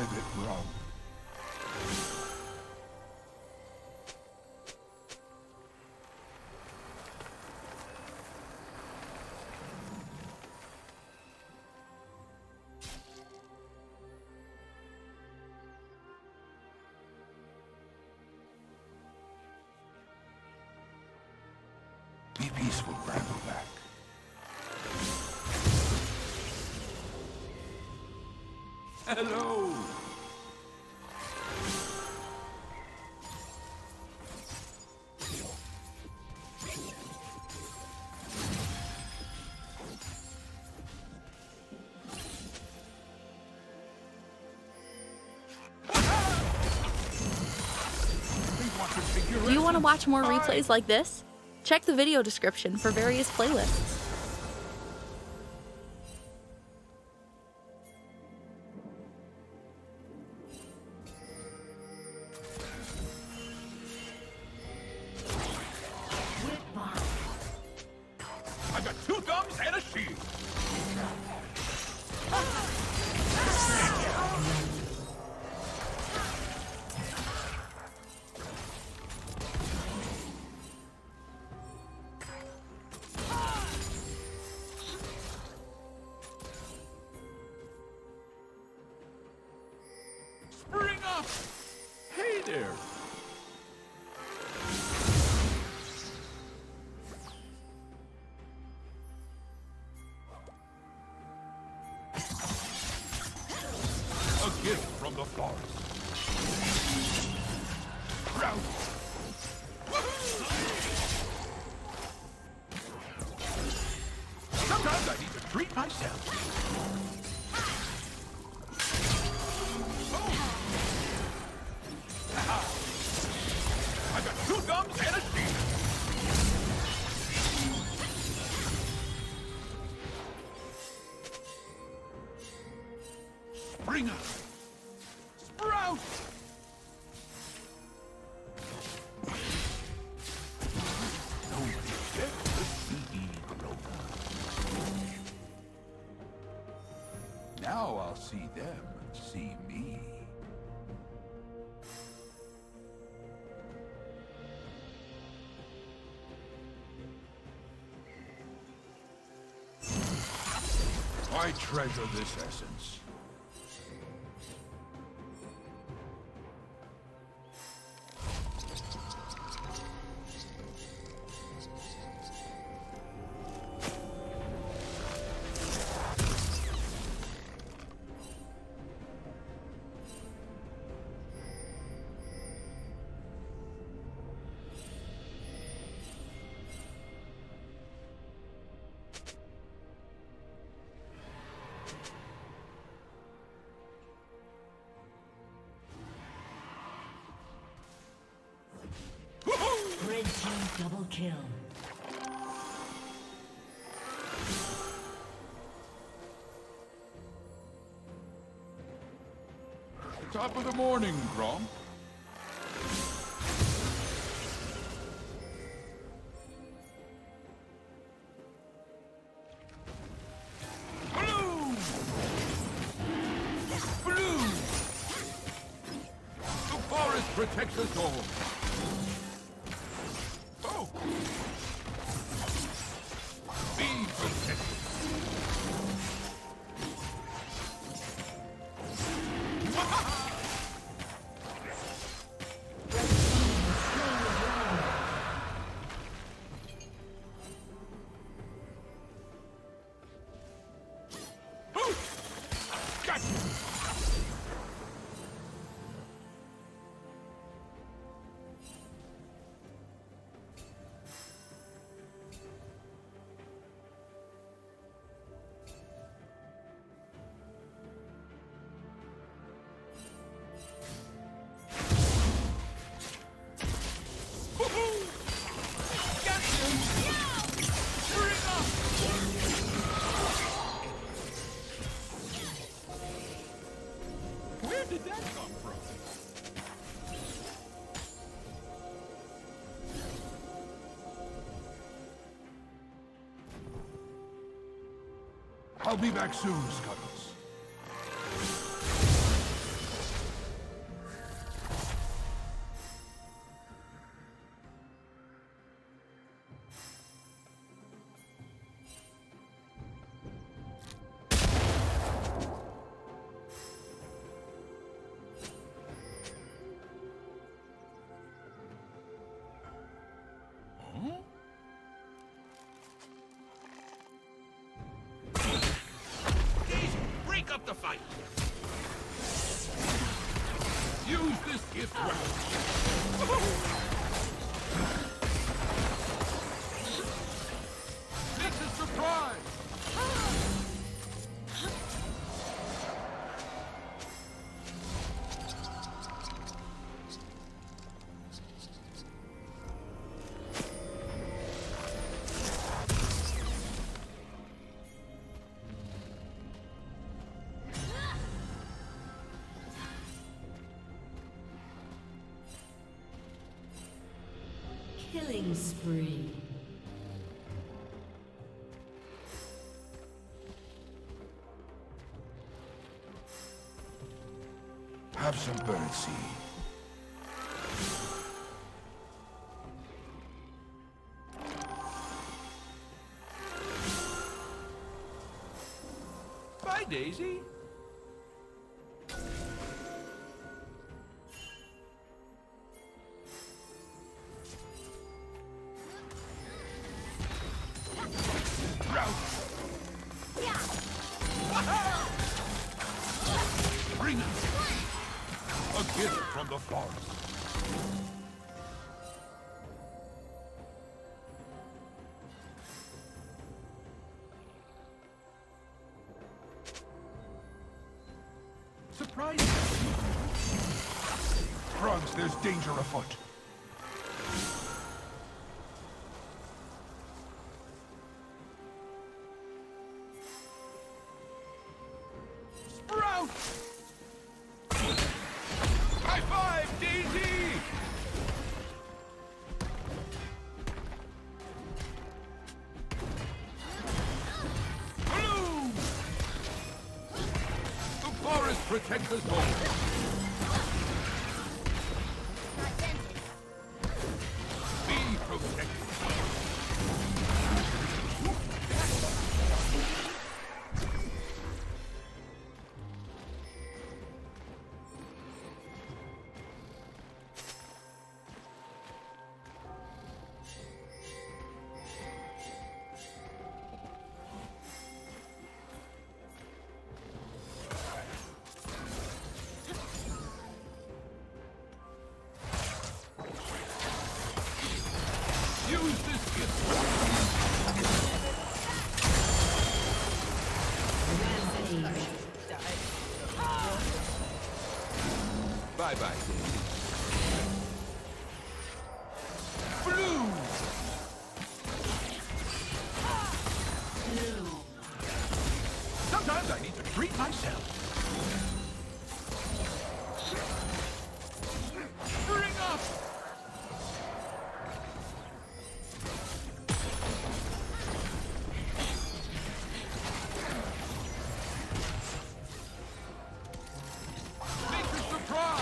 bit wrong. Be peaceful, Brambleback. Hello! Do you want to watch more replays like this? Check the video description for various playlists. I got 2 thumbs and a shield. Spring up! Hey there! A gift from the forest. Round. Sometimes I need to treat myself. I got 2 thumbs and a shield. Spring up. Sprout. Don't forget the seed clover. Now I'll see them see me. I treasure this essence. Red team double kill. Top of the morning, Grom. Blue! Blue! The forest protects us all. Oh! Be protected. Where did that come from? I'll be back soon, Scuttles. this gift well. This is surprise! Killing spree. Have some birdseed. Bye, Daisy. Bring it! A gift from the forest. Surprise! Frogs, there's danger afoot. Sprout! High five, Daisy! Blue! The forest protects us all. Be protected. Use this gift. Bye-bye, Daisy. Blue! Sometimes I need to treat myself. Bring up! Make a surprise!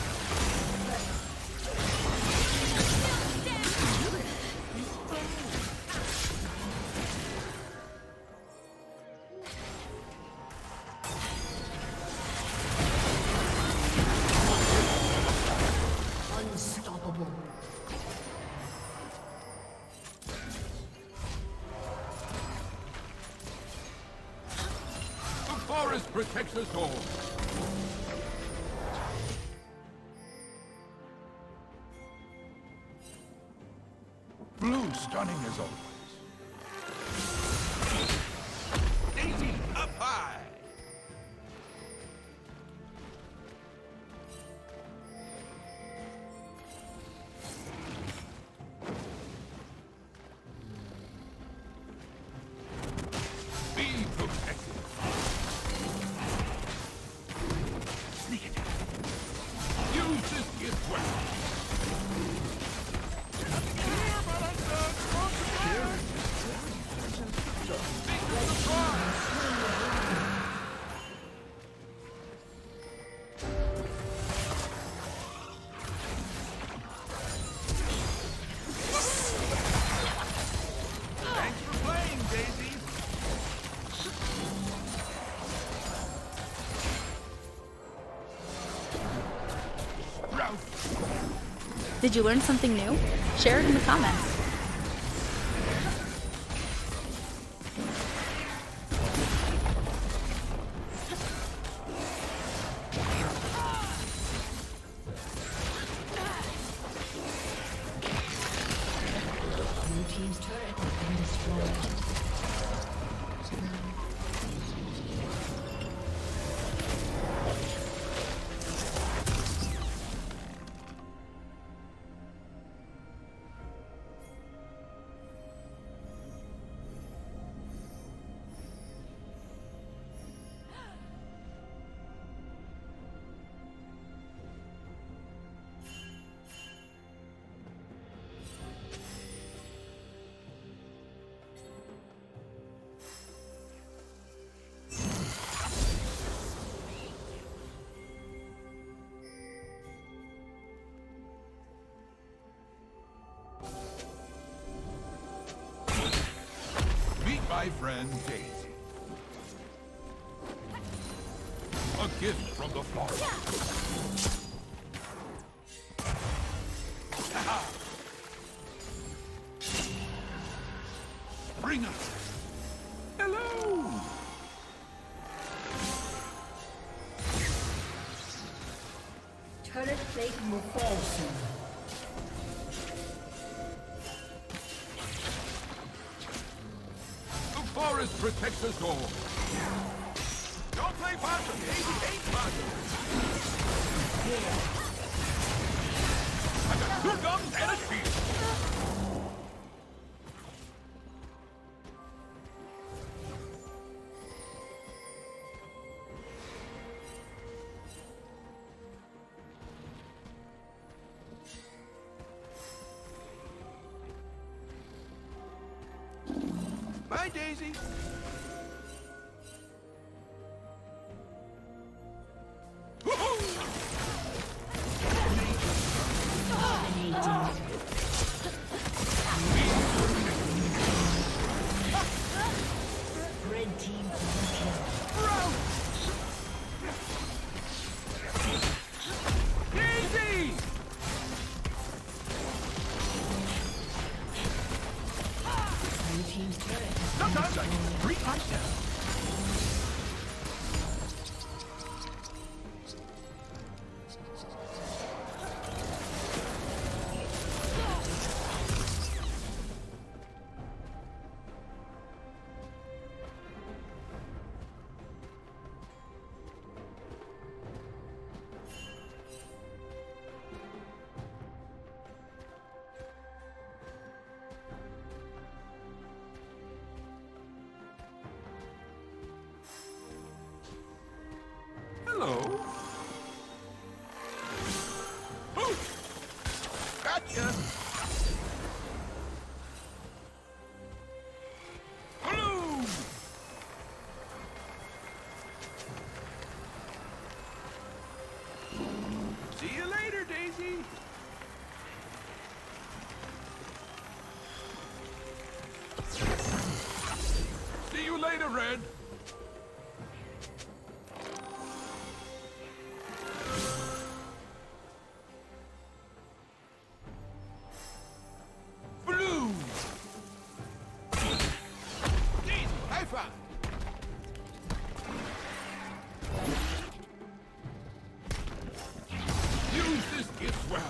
Unstoppable. The forest protects us all. Blue stunning as always. Daisy up high. Be protected. Sneak attack. Use this gift well. Thanks for playing, Daisy. Sprout. Did you learn something new? Share it in the comments. my friend Daisy. A gift from the forest. Bring us. Hello. Turret plate will fall soon. The forest protects us all. Don't play possum. Daisy hates possum. I got 2 guns and a shield. Bye, Daisy. Red team Daisy! blue team's turret. Sometimes I get 3 touchdowns. Hello. Oh! Gotcha. Hello. See you later, Daisy. See you later, Red. Blue. Daisy, high five. Use this gift well.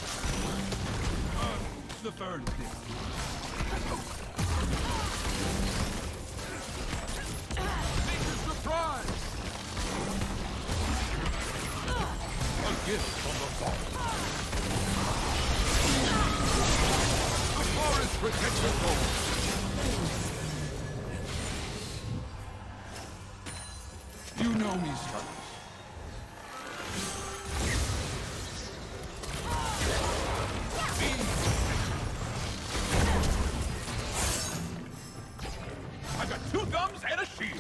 The third thing. Make a surprise. A gift from the forest. The forest protects us all. You know me, Scarlet. I got 2 gums and a shield.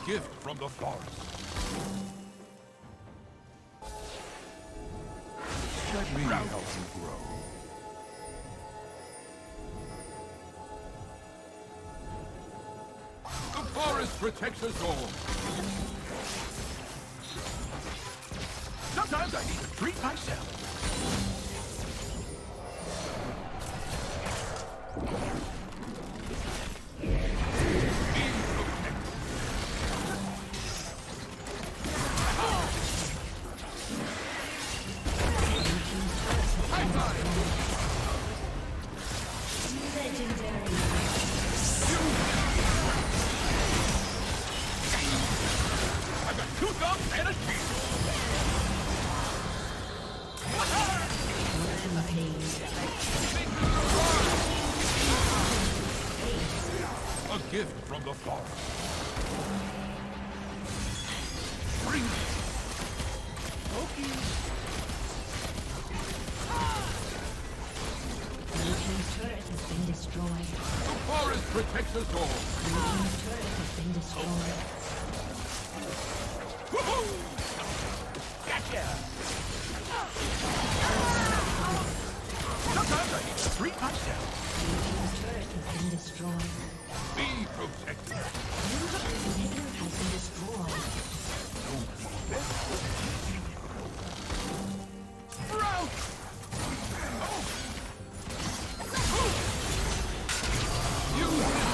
gift from the forest. Let me help you grow. The forest protects us all. Sometimes I need to treat myself. A gift from the forest. Bring it. Okay. Blue team's turret has been destroyed. The forest protects us all. Blue team's turret has been destroyed. Woohoo! Gotcha! Sometimes I need to treat myself. Blue team's turret has been destroyed. Be protected. Blue team's inhibitor has been destroyed. Rout! You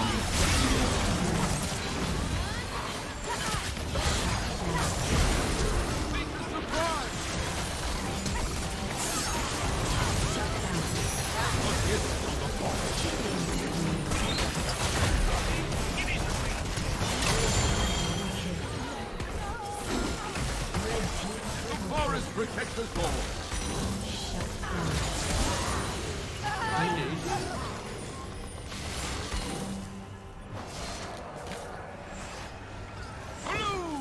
make a surprise! A gift from the forest. The forest protects us all. Blue!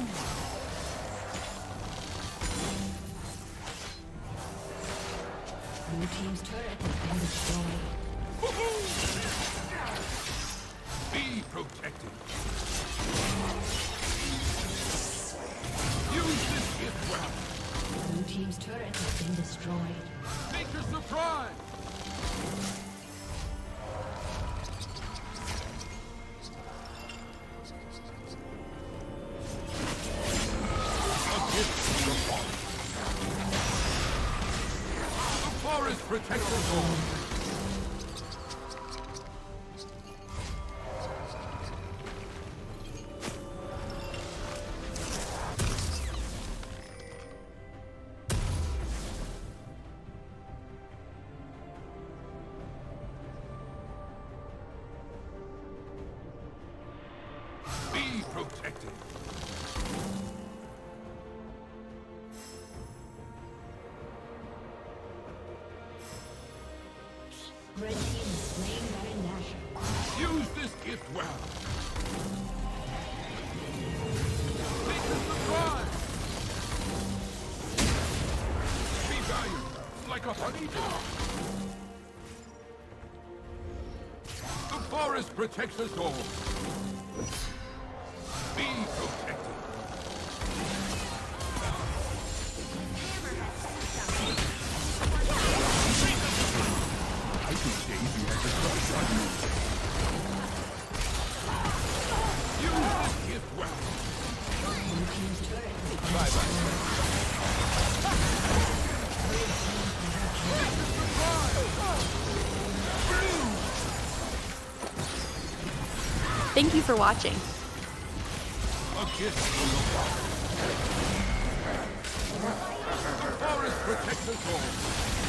Blue team's turret has been destroyed. Woohoo! Be protected. Use this gift well. Blue team's turret has been destroyed. Make a surprise! A gift from the forest. The forest protects us all. Be protected. Red team is slain by Nashor. Use this gift well. Make a surprise. Be valued like a honeydove. The forest protects us all. Be protected. I think Daisy has a crush on you. Use this gift well. Blue team's turret has been Bye-bye. Thank you for watching. A gift from the forest. The forest protects us all.